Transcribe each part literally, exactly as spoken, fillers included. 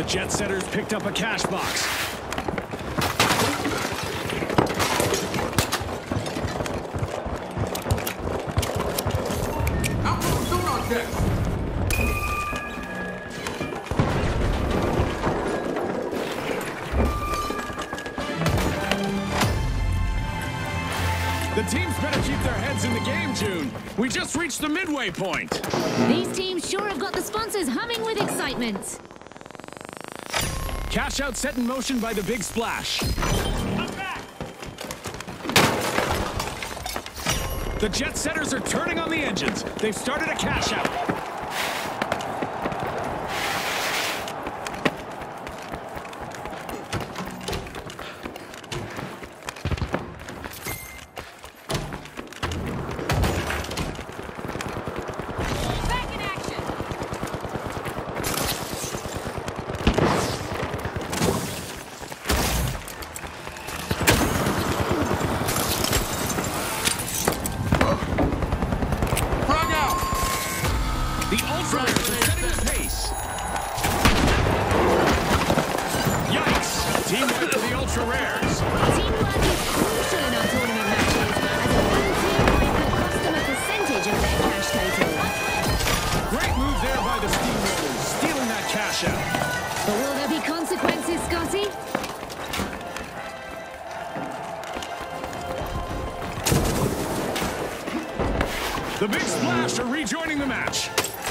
The jet setters picked up a cash box. Out from the sonar deck. The teams better keep their heads in the game, June. We just reached the midway point. These teams sure have got the sponsors humming with excitement. Cash out set in motion by the big splash. I'm back. The jet setters are turning on the engines. They've started a cash out. The Ultra Rares are setting the pace. Yikes! Teamwork for the Ultra Rares. Teamwork is crucial in our tournament matches, as a one team might could cost them a percentage of their cash total. Great move there by the Steamrollers, stealing that cash out. But will there be consequences, Scotty? The Big Splash are rejoining the match.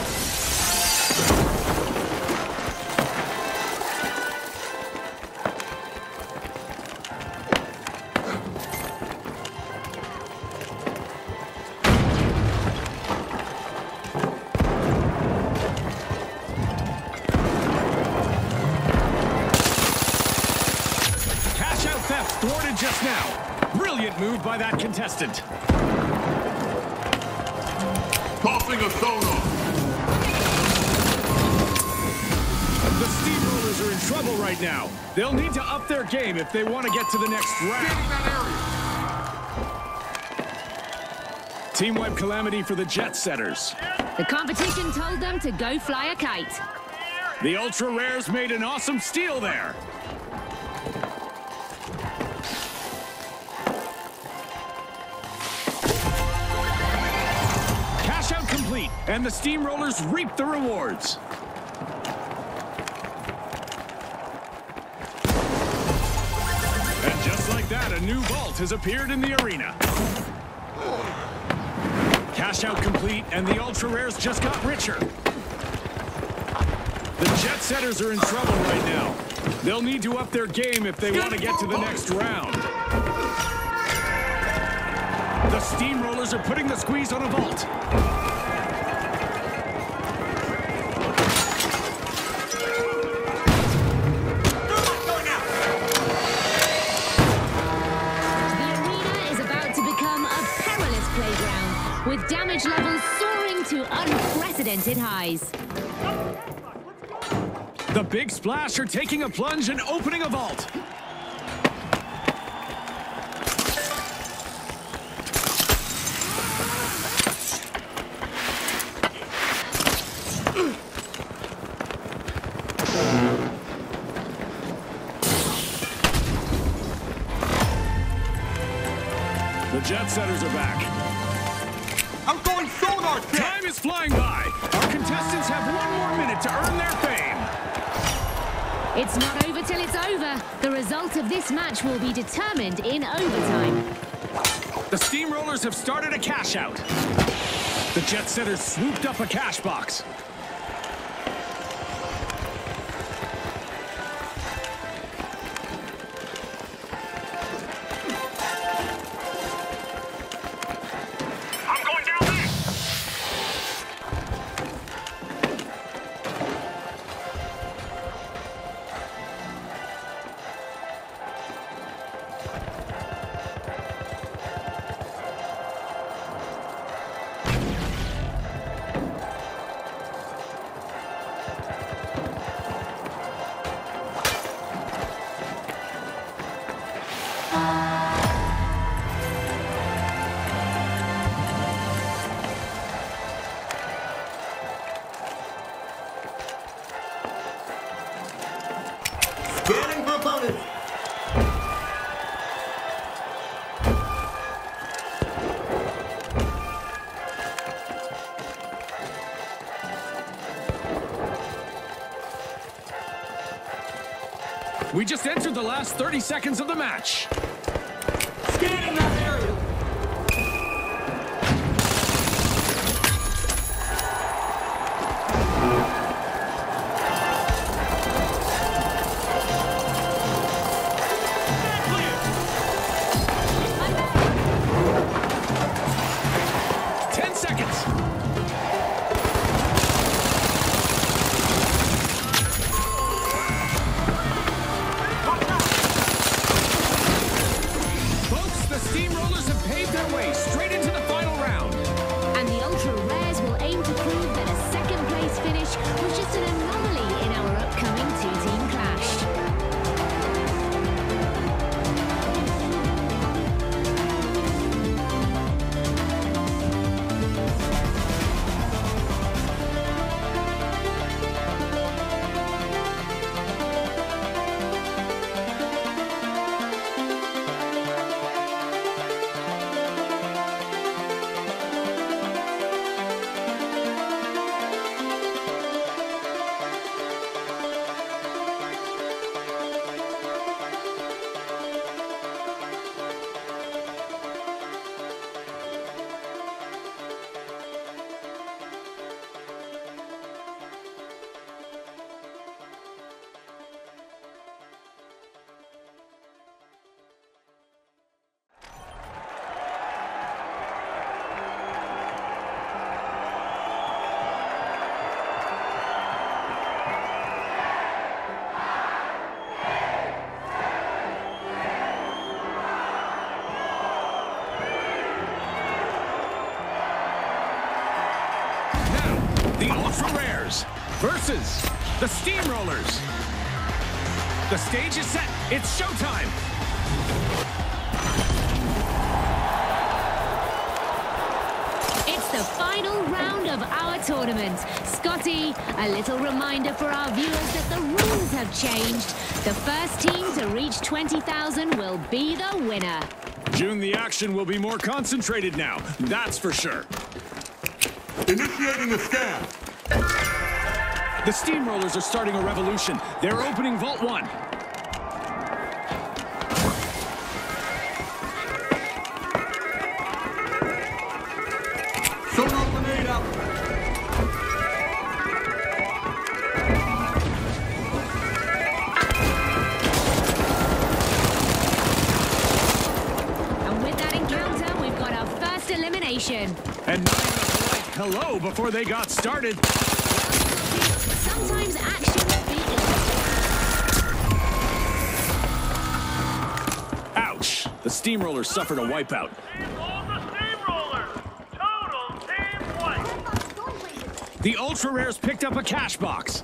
Cash out theft thwarted just now. Brilliant move by that contestant. Tossing a sonar. The Steamrollers are in trouble right now. They'll need to up their game if they want to get to the next round. Team wipe calamity for the jet setters. The competition told them to go fly a kite. The Ultra Rares made an awesome steal there. Cash out complete, and the Steamrollers reap the rewards. And just like that, a new vault has appeared in the arena. Cash out complete, and the Ultra Rares just got richer. The jet setters are in trouble right now. They'll need to up their game if they want to get to the next round. The Steamrollers are putting the squeeze on a vault. With damage levels soaring to unprecedented highs. The Big Splash are taking a plunge and opening a vault. The jet setters are back. I'm going sonar deck. Time is flying by. Our contestants have one more minute to earn their fame. It's not over till it's over. The result of this match will be determined in overtime. The Steamrollers have started a cash out. The jet setters swooped up a cash box. We just entered the last thirty seconds of the match. Scanning that area. Ten seconds. Folks, the Steamrollers have paved their way straight into the final round. And the Ultra Rares will aim to prove that a second place finish was just an anomaly in our upcoming two-team clash. The Ultra Rares versus the Steamrollers. The stage is set. It's showtime. It's the final round of our tournament. Scotty, a little reminder for our viewers that the rules have changed. The first team to reach twenty thousand will be the winner. June, the action will be more concentrated now. That's for sure. Initiating the scan. The Steamrollers are starting a revolution. They're opening Vault one. Sonar grenade out. And with that encounter, we've got our first elimination. And not even a polite hello before they got started. Sometimes action beats. Ouch! The Steamrollers suffered a wipeout. All the Steamrollers! Total team white! The Ultra Rares picked up a cash box.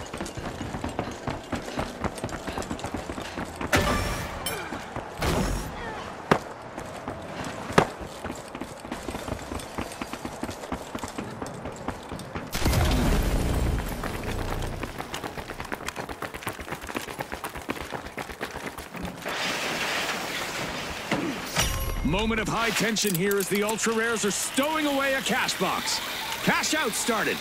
Moment of high tension here as the Ultra Rares are stowing away a cash box. Cash out started.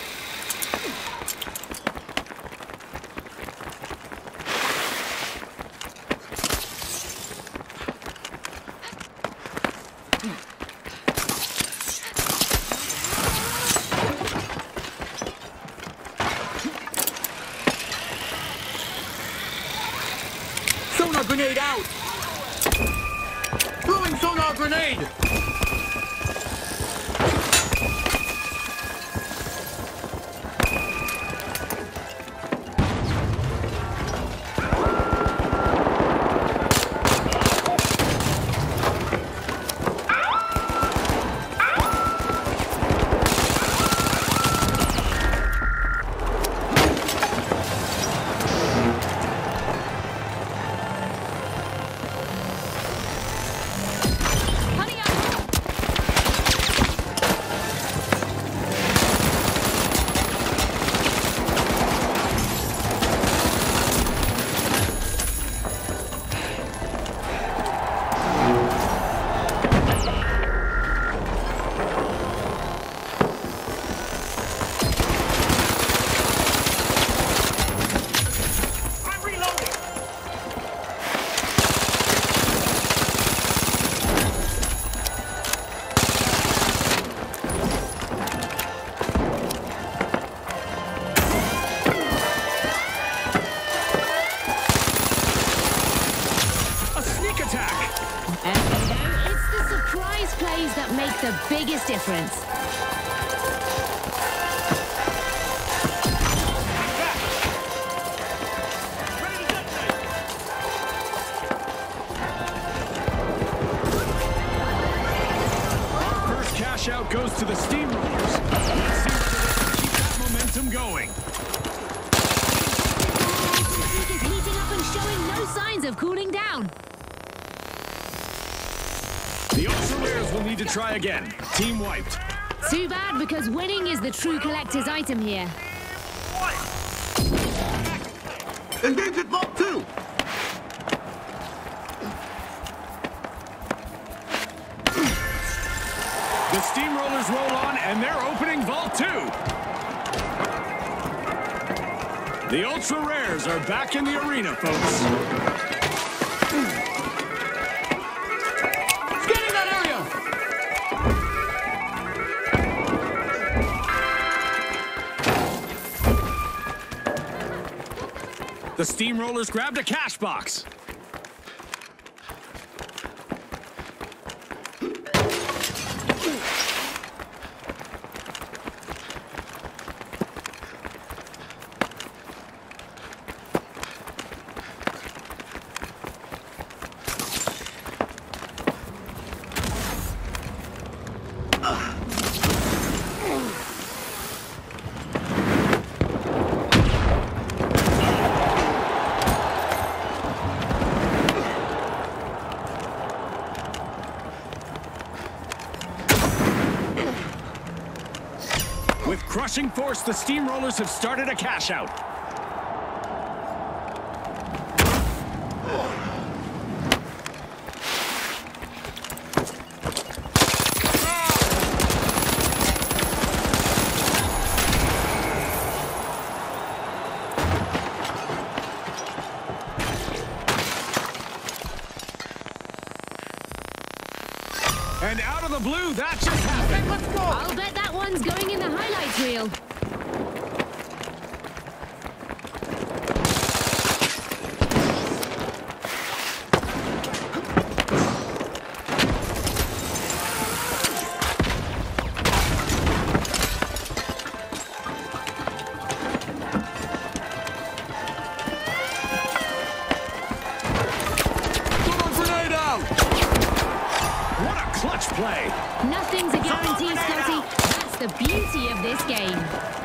Sonar grenade out. Throwing sonar grenade. Honey up! plays that make the biggest difference. Cash out goes to the Steamrollers. Let's see whether they can keep that momentum going. Is heating up and showing no signs of cooling down. The Ultra Rares will need to try again. Team wiped. Too bad, because winning is the true collector's item here. Engage at Vault two! The Steamrollers roll on, and they're opening Vault two. The Ultra Rares are back in the arena, folks. Scanning that area! The Steamrollers grabbed a cash box. With crushing force, the Steamrollers have started a cash out. And out of the blue, that just happened. Let's go! I'll bet that one's going in the highlights reel. Clutch play. Nothing's a guarantee, Scotty. That's the beauty of this game.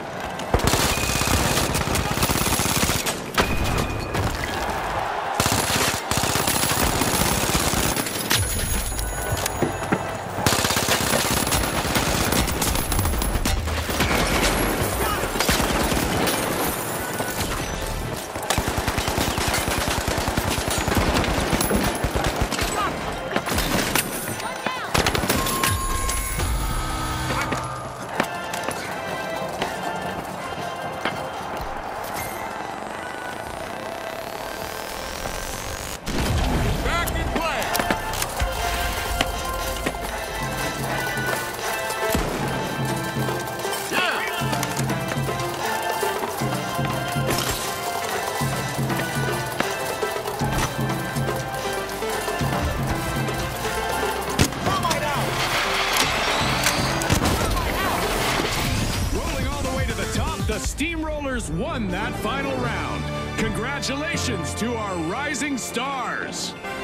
The Steamrollers won that final round. Congratulations to our rising stars.